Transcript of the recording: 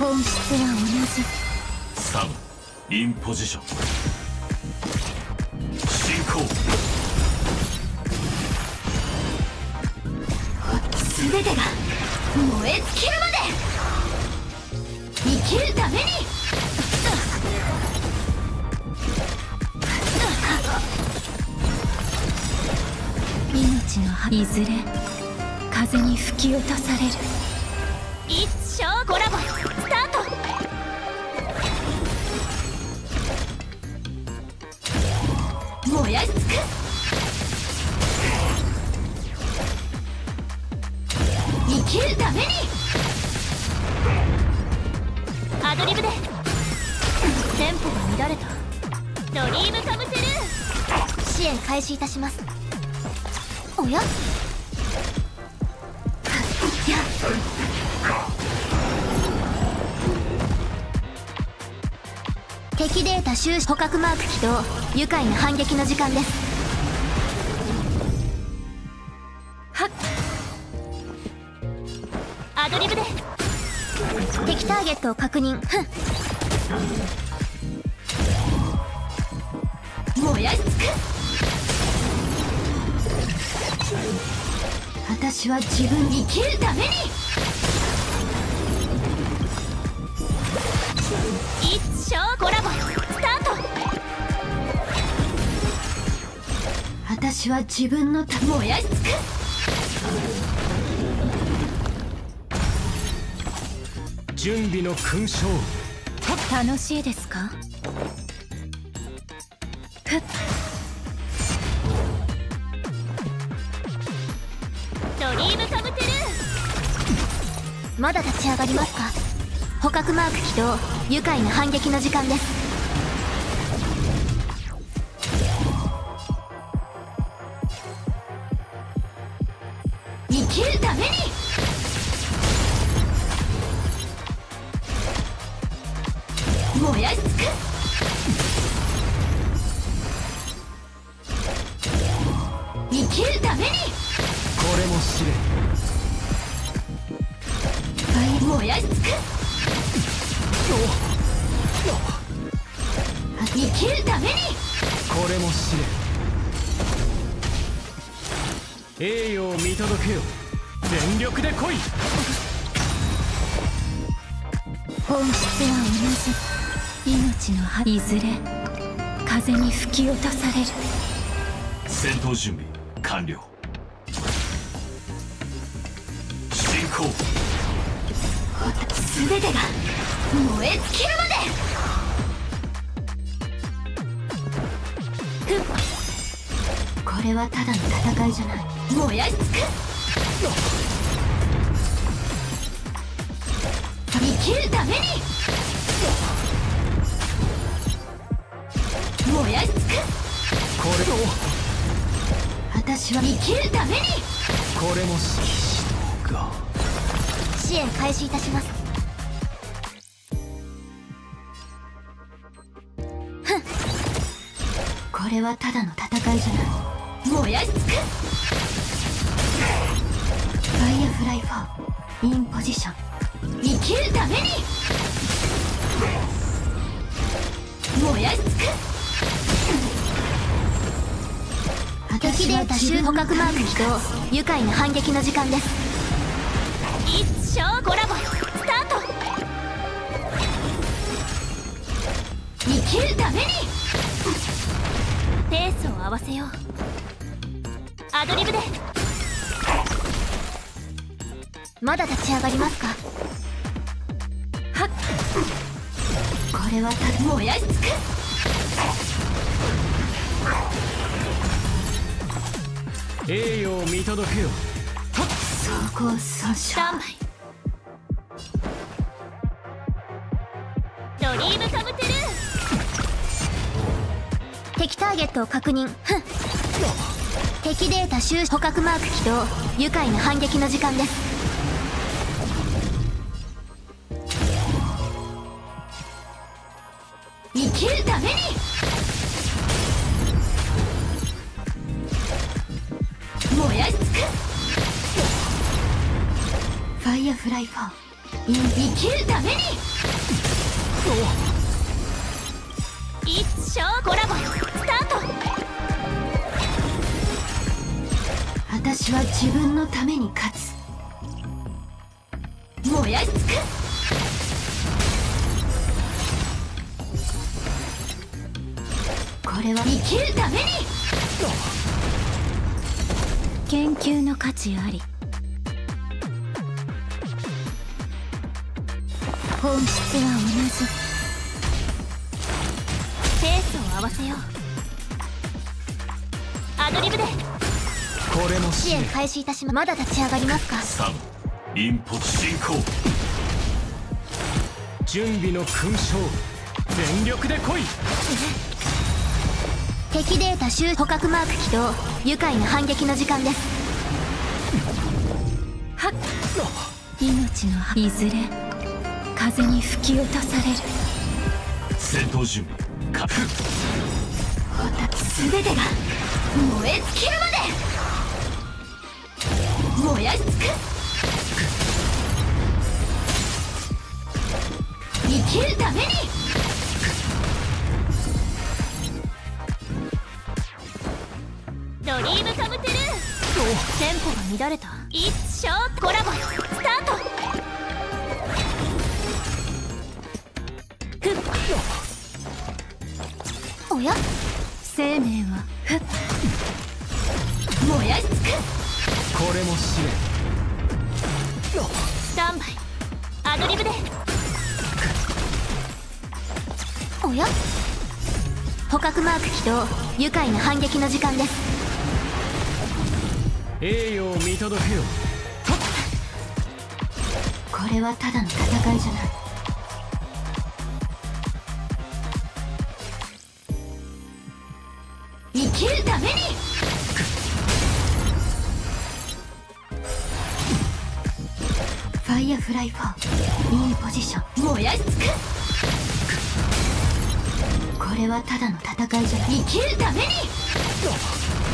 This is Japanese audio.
本質は同じ。 3インポジション進行。 全てが燃え尽きるまで生きるために。命のいずれ風に吹き落とされる。一生コラボスタート。燃やし尽くす。生きるために。アドリブでテンポが乱れた。ドリームカムトゥルー。支援開始いたします。おや敵データ収集。捕獲マーク起動。愉快な反撃の時間です。はっ。アドリブで敵ターゲットを確認。ふん。燃やし尽くす。私は自分に生きるために。一生コラボスタート。私は自分の燃やし尽くす。 準備の勲章。 楽しいですか。ふっ。ドリームカムトゥルー。まだ立ち上がりますか。捕獲マーク起動。愉快な反撃の時間です。生きるために。燃やし尽くす。生きるために。 これも試練。 燃やし尽くす。生きるために。 これも試練。栄誉を見届けよ。全力で来い。 本質は同じ。命のいずれ風に吹き落とされる。 戦闘準備完了。進行。 全てが燃え尽きるまで。ふっ。これはただの戦いじゃない。燃やし尽くす。生きるために。燃やし尽くす。 これを私は生きるために。 これも指導が。 支援開始いたします。ふん。これはただの戦いじゃない。燃やし尽くす。ファイアフライ4インポジション。生きるために。燃やし尽くす。敵データ収捕獲マーク起動。愉快な反撃の時間です。一生コラボスタート。生きるために。ペースを合わせよう。アドリブでまだ立ち上がりますか。はっ。これはただ燃やし尽くす。 栄誉を見届けよ。 走行損傷。スタンバイ。ドリームカムトゥルー。敵ターゲットを確認。ふん。敵データ収集。捕獲マーク起動。愉快な反撃の時間です。生きるために。燃やし尽くす。ファイアフライ4 生きるために一生コラボスタート。私は自分のために勝つ。燃やし尽くす。これは生きるために。研究の価値あり。本質は同じ。ペースを合わせよう。アドリブでこれも支援開始いたします。まだ立ち上がりますか。 3インポ進行。 準備の勲章全力で来い。 敵データ捕獲マーク起動。愉快な反撃の時間です。はっ、命のいずれ風に吹き落とされる。 戦闘準備完了。 全てが燃え尽きるまで燃やし尽くす。生きるために。ドリームカムトゥルー。テンポが乱れた。一生コラボスタート。ふっ、おや、生命はふっ、燃やし尽くす。 これも試練。 スタンバイアドリブで。おや、捕獲マーク起動。愉快な反撃の時間です。 栄誉を見届けよ。 これはただの戦いじゃない。生きるために。ファイアフライ4いいポジション。燃やし尽くす。これはただの戦いじゃない。生きるために。